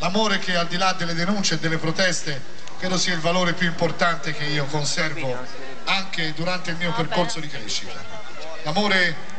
l'amore che al di là delle denunce e delle proteste credo sia il valore più importante che io conservo anche durante il mio percorso di crescita. L'amore